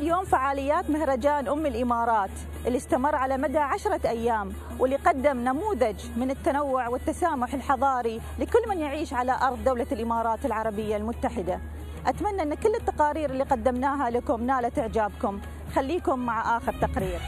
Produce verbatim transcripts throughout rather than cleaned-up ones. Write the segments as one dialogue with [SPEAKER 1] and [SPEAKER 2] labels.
[SPEAKER 1] اليوم فعاليات مهرجان أم الإمارات اللي استمر على مدى عشرة أيام، واللي قدم نموذج من التنوع والتسامح الحضاري لكل من يعيش على أرض دولة الإمارات العربية المتحدة. أتمنى أن كل التقارير اللي قدمناها لكم نالت إعجابكم. خليكم مع آخر تقرير.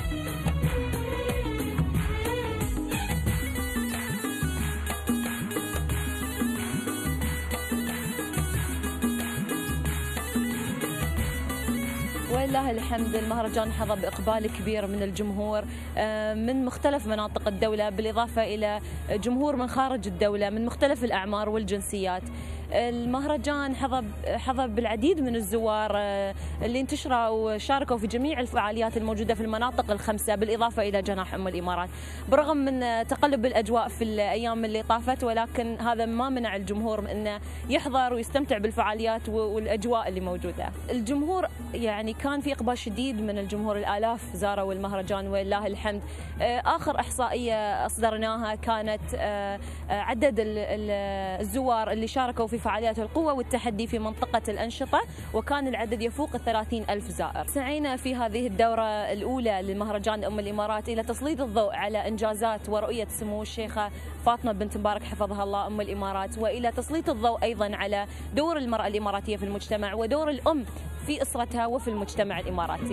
[SPEAKER 2] ولله الحمد المهرجان حظى بإقبال كبير من الجمهور من مختلف مناطق الدولة، بالإضافة إلى جمهور من خارج الدولة من مختلف الأعمار والجنسيات. المهرجان حظى حظى بالعديد من الزوار اللي انتشروا وشاركوا في جميع الفعاليات الموجودة في المناطق الخمسة، بالإضافة إلى جناح أم الإمارات. برغم من تقلب الأجواء في الأيام اللي طافت، ولكن هذا ما منع الجمهور من أنه يحضر ويستمتع بالفعاليات والأجواء اللي موجودة. الجمهور يعني كان في إقبال شديد من الجمهور، الآلاف زاروا المهرجان ولله الحمد. آخر إحصائية أصدرناها كانت عدد الزوار اللي شاركوا في فعاليات القوة والتحدي في منطقة الأنشطة، وكان العدد يفوق الثلاثين ألف زائر. سعينا في هذه الدورة الأولى لمهرجان أم الإمارات إلى تسليط الضوء على إنجازات ورؤية سمو الشيخة فاطمة بنت مبارك حفظها الله أم الإمارات، وإلى تسليط الضوء أيضا على دور المرأة الإماراتية في المجتمع ودور الأم في أسرتها وفي المجتمع الإماراتي.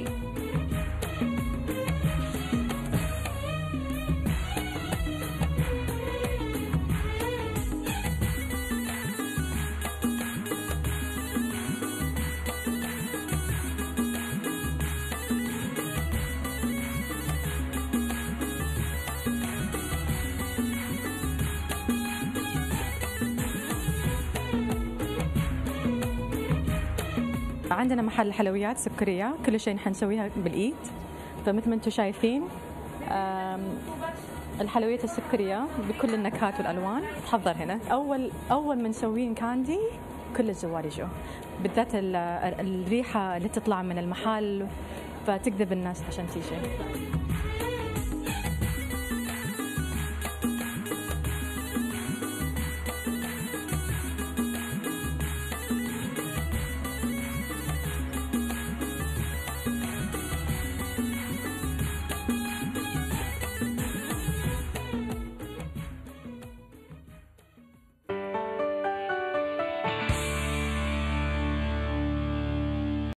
[SPEAKER 3] عندنا محل حلويات سكرية، كل شيء نحن نسويها بالإيد. فمثل ما انتم شايفين الحلويات السكرية بكل النكهات والألوان تحضر هنا. أول أول ما نسويه كاندي كل الزوار يجوا، بالذات الريحة اللي تطلع من المحل فتجذب الناس عشان تيجي.